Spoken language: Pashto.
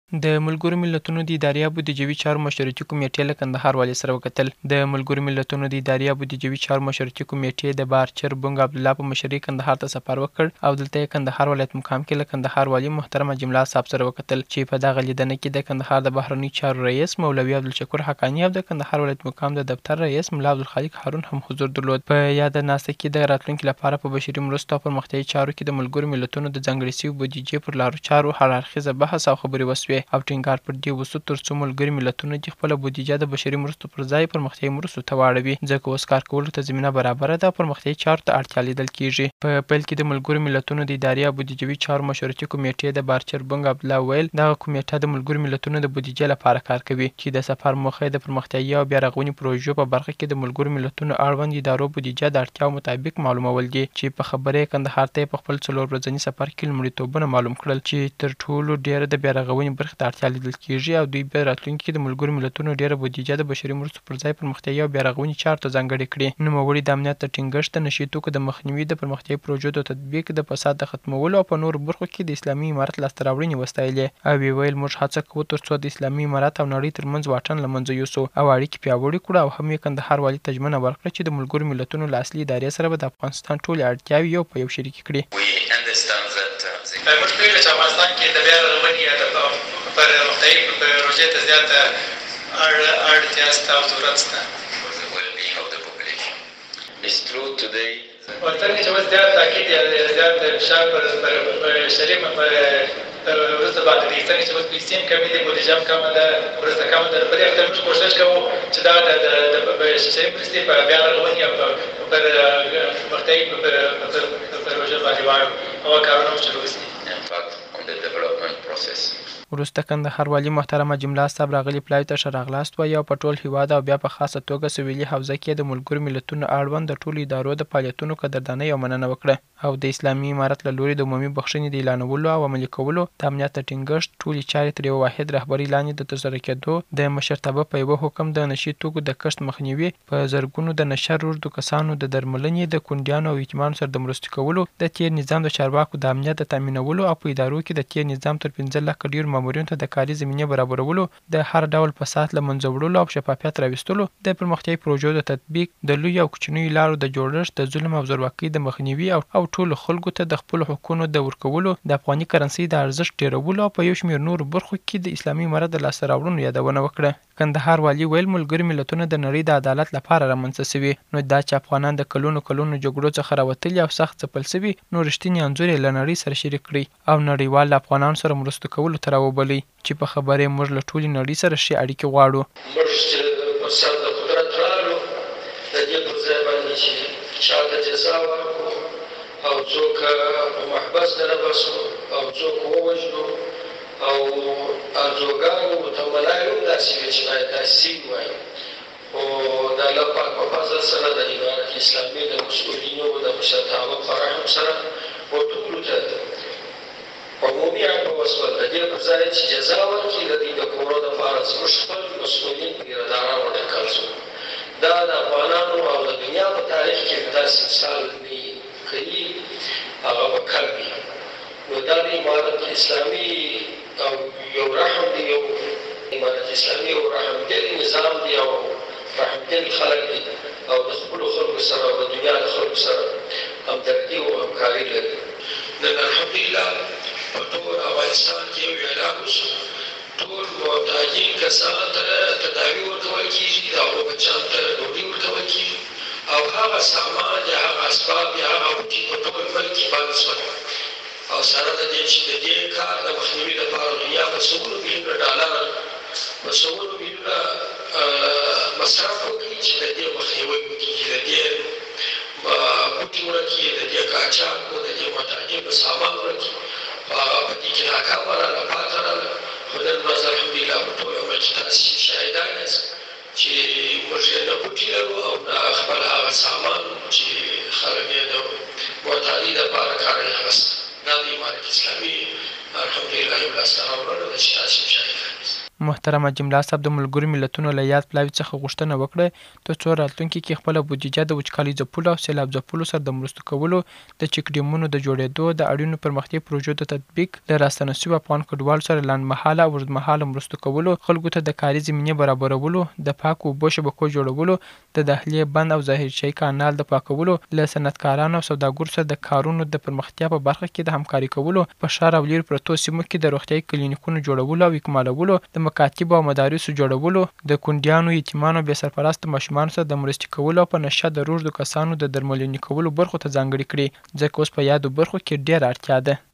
د ملګرو ملتونو د ادارې او بودیجوي چارو مشورتي کمیټې له کندهار والي سره وکتل. د ملګرو ملتونو د ادارې او بودیجوي چارو مشورتي کمیټې د بارچر بونګ عبدالله په مشرۍ کندهار ته سفر وکړ او دلته یې کندهار ولایت مقام کې له کندهار والي محترم جمله صاحب سره وکتل چې په دغه لیدنه کې د کندهار د بهرنیو چارو رئیس مولوي عبدالشکور حقاني او د کندهار ولایت مقام د دفتر رئیس ملا عبدالخالق هارون هم حضور درلود. په یاده ناسته کې د راتلونکي لپاره په بشري مرستو او پرمختیایي چارو کې د ملګرو ملتونو د ځانګړې شوې بودیجې پر لارو چارو هر اړخیزه بحث او خبرې وسوې او ټینګار پر دې وسو ترڅو ملګري ملتونه د خپله بودیجه د بشري مرستو پر ځای پرمختیایي مرستو ته واړوي، ځکه اوس کار کولو ته زمینه برابره ده او پرمختیایي چارو ته اړتیا لیدل کیږي. په پیل کې د ملګرو ملتونو د ادارې او بودیجوي چارو مشورتي کمیټې د بارچر بونګ عبدالله ویل دغه کمیټه د ملګرو ملتونو د بودیجې لپاره کار کوي چې د سفر موخه یې د پرمختیایي او بیا رغونې پروژو په برخه کې د ملګرو ملتونو اړوند ادارو بودیجه د اړتیاو مطابق معلومول دي چې په خبره یې کندهار ته په خپل 4 ورځني سفر کې لومړیتوبونه معلوم کړل چې تر ټولو ډیره د بیا رغونې برخې ته اړتیا لیدل کیږي او دوی به راتلونکي کې د ملګرو ملتونو ډیره بودیجه د بشري مرستو پر ځای پرمختیایي او بیا رغونې چارو ته ځانګړې کړي. نوموړي د امنیت د ټینګښت، د نشي توکو د مخنیوي، د پرمختیایي پروژو د تطبیق، د فساد د ختمولو او په نورو برخو کې د اسلامي امارت لاسته راوړنې وستایلې او ویل موږ هڅه کوو ترڅو د اسلامي امارت او نړۍ ترمنځ واټن له منځه یوسو او اړیکې پیاوړې کړو او هم یې کندهار والي ته ژمنه ورکړه چې د ملګرو ملتونو له اصلي ادارې سره به د افغانستان ټولې اړتیاوې یو په یو شریکې کړي. موږ پوهېږو چې افغانستان کې د بیا رغونې یا د پرمختیایي پروژې ته زیاته اړتیا شته او ضرورت شته. ورته چې اوس زیات تاکید یا زیات فشار پر بشري وروسته باندې دی، څنګه چې اوس پیسې هم کمې دي، بودیجه هم کمه ده، مرسته کمه ده. په دې اړه موږ کوښښ کوو چې دا د بشري مرستې په بیا رغونې او پر پرمختیایي پروژو باندې واړو هغه کارونه هم شروع شي. وروسته کندهار والي محترمه جمله صاحب راغلي پلاوي ته ښه راغلاست وایي او په ټول هیواد او بیا په خاصه توګه سویلي حوزه کې د ملګرو ملتونو اړوند د ټولو ادارو د فعالیتونو قدردانۍ او مننه وکړه او د اسلامي امارت له لوري د عمومي بخښنې د اعلانولو او عملي کولو، د امنیت د ټینګښت ټولې چارې تر یوه واحد رهبرۍ لاندې د ترسره کېدو، د مشرتابه په یوه حکم د نشي توکو د کښت مخنیوي، په زرګونو د نشه روږدو کسانو د درملنې، د کونډیانو او یتیمانو سره د مرستې کولو، د تیر نظام د چارواکو د امنیت د تامینولو او په ادارو کې د تیر نظام تر 15 لکه ډیرو مامورینو ته د کاري زمینې برابرولو، د هر ډول فساد له منځه وړلو او شفافیت راوستلو، د پرمختیایي پروژو د تطبیق، د لویو او کوچنیو لارو د جوړښت، د ظلم او زورواکۍ د مخنیوي او ټولو خلکو ته د خپلو حقونو د ورکولو، د افغاني کرنسۍ د ارزښت ډیرولو او په یو شمېر نورو برخو کې د اسلامي امارت د لاسته راوړنو یادونه وکړه. کندهار والي ویل ملګري ملتونه د نړۍ د عدالت لپاره رامنځته شوي، نو دا چې افغانان د کلونو جګړو څخه راوتلي او سخت ځپل شوي، نو رښتینی انځور یې له نړۍ سره شریک کړئ او نړیوال له افغانانو سره مرستو کولو ته راوبلئ چې په خبره یې موږ له ټولې نړۍ سره ښې اړیکې غواړو. موږ چې پر سر د قدرت رالو د دې پر ځای باندې چې چاته جزا ورکړو او څوک په محبس درباسو او څوک ووژنو او ارزوګانو تمنای هم داسې وي چې باید داسې ووایي، خو د الله پاک په فضل سره د امارت اسلامي د مسؤلینو د مشرتابه په رحم سره و ټولو ته عمومي عامه وسوه د دې پر ځای چې جزا ورکړي د دې د کورو دپاره زموږ خپل مسؤلین پیرداران وټاکل شو. دا د افغانانو او د دنیا په تاریخ کې داسې مثال نه کوي هغه به کم وي. نو دا د امارت اسلامي او یو رحم دی، یو امارت اسلامي یو رحمدل نظام دی او رحمدل خلک دي او د خپلو خلکو سره او د دنیا د خلکو سره همدردي او همکاري لري. نن الحمدلله په ټول افغانستان کې یو اعلان وشو، ټول محتاجین کسانو ته تداوي ورکول کېږي، د هغو بچیانو ته ډوډۍ ورکول کېږي او هغه سامان یا هغه اسباب یا هغه بوټي په ټول ملک کې بند شول او سره د دې چې د دې کار د مخنیوي لپاره دنیا په سلګونو میلیونه ډالر په سلګونو میلیونه مصرف وکړي چې د دې مخنیوی وکړي، د دې بوټي ورکړي، د دې قاچاق د دې محتاجینو سامان ورکړي، خو هغه په دې کې ناکامه راغله، پاته راغله. خو نن ورځ الحمدلله په ټول عمر کې تاسې شاهدان یاست چې موږ نه بوټي لرو او نه خپل هغه سامان چې خلک یې د محتاجۍ دپاره کار یې اخیسته. دا د امارت اسلامي الحمدلله یو لاسته راوړنه ده چې تاسې شاهدان یاست. محترم جمله صاحب د ملګرو ملتونو له یاد پلاوي څخه غوښتنه وکړه ترڅو راتلونکي کې خپله بودیجه د وچکالۍ ځپلو او سیلاب ځپلو سره د مرستو کولو، د چک ډیمونو د جوړېدو، د اړینو پرمختیایي پروژو د تطبیق، له راستنه شویو افغان کډوالو سره لنډمهاله او اوږدمهاله مرستو کولو، خلکو ته د کاري زمینې برابرولو، د پاکو اوبو شبکو جوړولو، د داخلي بند او ظاهرشاهي کانال د پاکولو، له صنعتکارانو او سوداګرو سره د کارونو د پرمختیا په برخه کې د همکاري کولو، په ښار او لیرې پرتو سیمو کې د روغتیایي کلینیکونو جوړولو او اکمالولو، د مکاتبو او مدارسو جوړولو، د کونډیانو، یتیمانو او بې سرپرسته ماشومانو سره د مرستې کولو او په نشه د روږدو کسانو د درملنې کولو برخو ته ځانګړې کړي، ځکه اوس په یادو برخو کې ډېره اړتیا ده.